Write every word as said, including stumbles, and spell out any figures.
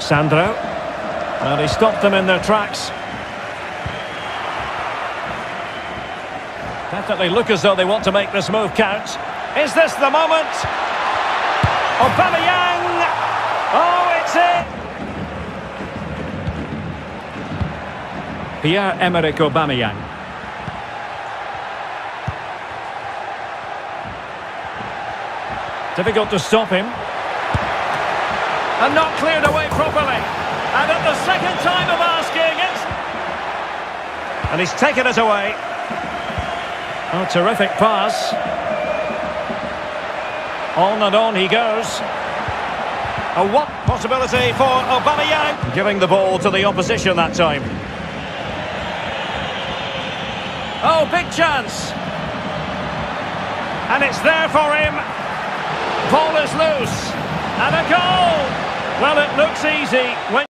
Sandro. And he stopped them in their tracks. Definitely look as though they want to make this move count. Is this the moment? Aubameyang! Oh, it's in! Pierre-Emerick Aubameyang. Difficult to stop him. And not cleared away properly. And at the second time of asking, it's... And he's taken it away. Oh, terrific pass. On and on he goes. A what possibility for Aubameyang. Giving the ball to the opposition that time. Oh, big chance. And it's there for him. Ball is loose. And a goal. Well, it looks easy when...